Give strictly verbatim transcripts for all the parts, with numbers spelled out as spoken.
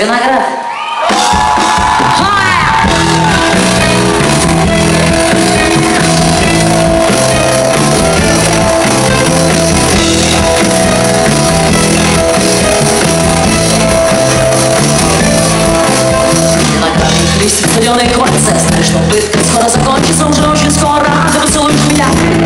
Виноград. Листья стадионные кольца. Знаешь, что пытка скоро закончится, уже очень скоро. Ты поцелуешь меня.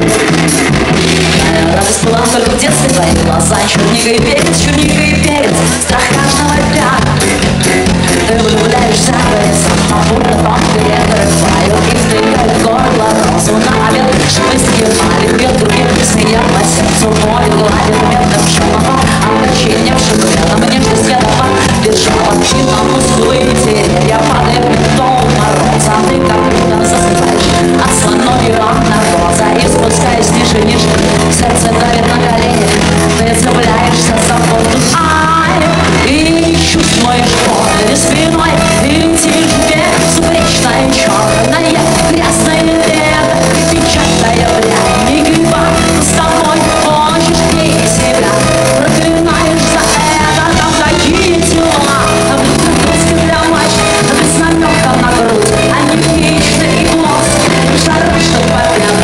Радость была только в детстве. Твои глаза, черника и перец, черника и перец. Страх каждого дня. Ты влюбляешься в это, а будто бомбы рефаю. И втыкают горло розу на обед. Шелестки маленьких других смея по сердцу боль гладит медным шеломом. Облаченевшим рядом нежно светофор. Бежала и на мускулы деревья падает бетон мороза. Ты как будто засыпаешь от слоновьего наркоза. И спускаясь ниже, ниже, сердце давит на колени. Ты цепляешься за воздух, ай, и чувствуешь боль спиной. И летишь вверх, безупречная черная, грязная лето, печатная брань. И гриба с тобой хочешь пей себя, проклинаешь за это. Там такие тела, русских для мачт, без намека на грудь. Они хищные и плоские, жары, что подряд.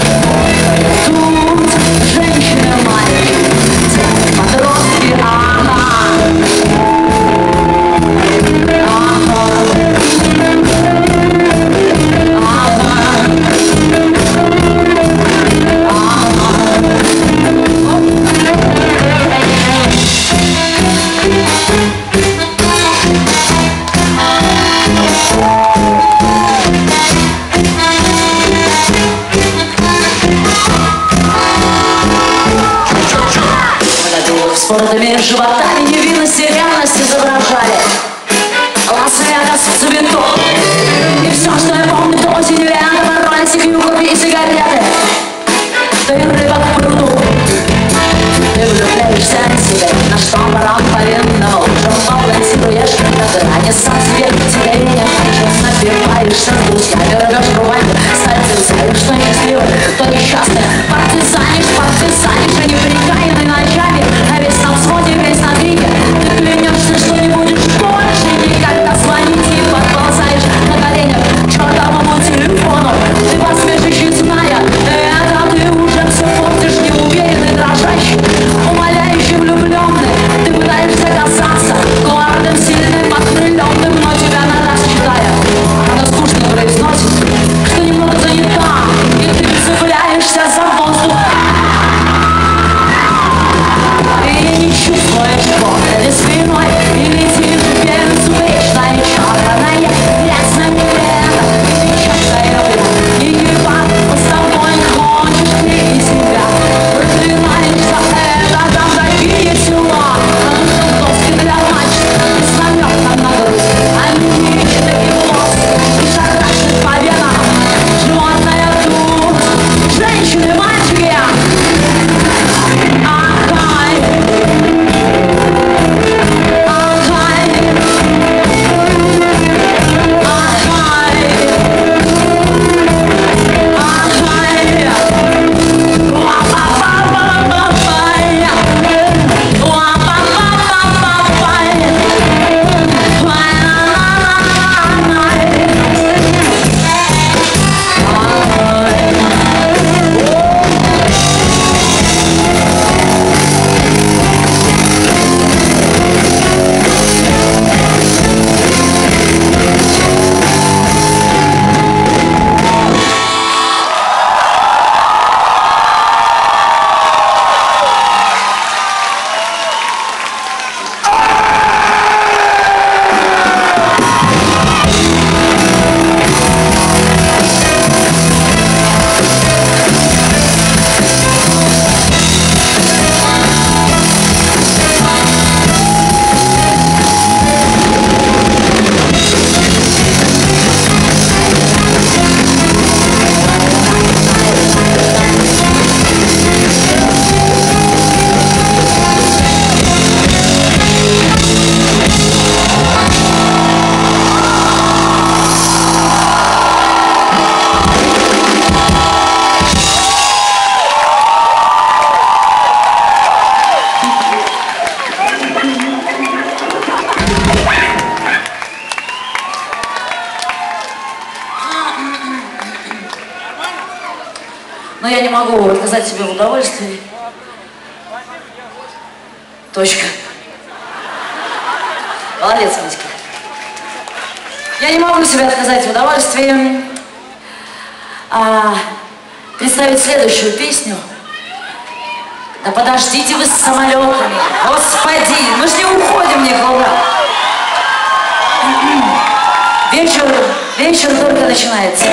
Тут женщины маленькие, подростки, ага. Споротами животами невинность и реальность изображали. Лас-Вегас в цветок. И все, что я помню, то осень лето, ролики, югуры и сигареты. Ты рыба в пруду. Ты влюбляешься в себя, на что баран повинна. Уже балансируешь на грани сам себе. Тебе меня хочешь, напиваешься с друзьями, рвешь рубанью. Созерцаешь, что счастливый, кто несчастный. Партизанишь, партизанишь, а не прикаянный ночами. А весь на всходе, весь на крике. Ты клянешься, что не будешь больше. я не могу отказать себе в удовольствии. Точка. Молодец, Митька. Я не могу себе отказать в удовольствии а, представить следующую песню. Да подождите вы с самолетами. Господи, мы же не уходим никуда. Вечер, вечер только начинается.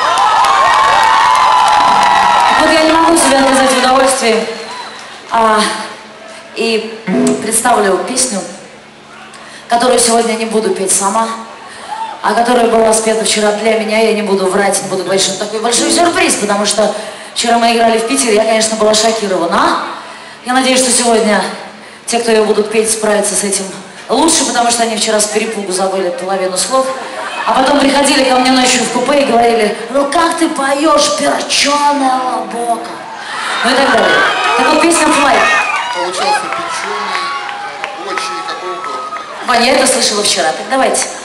Вот я не могу себе отказать в удовольствии. А, и представлю песню, которую сегодня не буду петь сама, а которая была спета вчера для меня. Я не буду врать, не буду говорить, что это такой большой сюрприз, потому что вчера мы играли в Питере, я, конечно, была шокирована. Я надеюсь, что сегодня те, кто ее будут петь, справятся с этим лучше, потому что они вчера с перепугу забыли половину слов. А потом приходили ко мне ночью в купе и говорили: ну как ты поешь, перченая лобока? Ну и так далее. Так вот, песня «Флай». Получался печеный, очень какой угодно. Ваня, я это слышала вчера, так давайте.